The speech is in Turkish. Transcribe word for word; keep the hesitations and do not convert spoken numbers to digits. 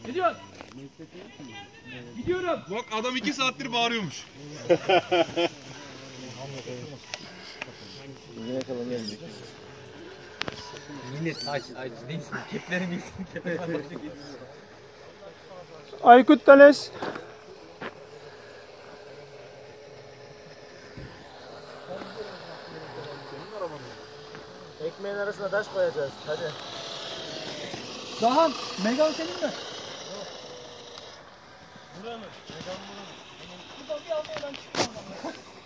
Ne diyorsun? Gidiyorum. Bak adam iki saattir bağırıyormuş. Yine kalan gelmiyor. Millet aç aç değilsin. Keplerin iyisin. Keplerin Aykut Tales. Ekmeğin arasına taş koyacağız. Hadi. Daha Megan senin mi? Buraya mı? Megan buraya mı? Buradan bir anda oradan çıkma.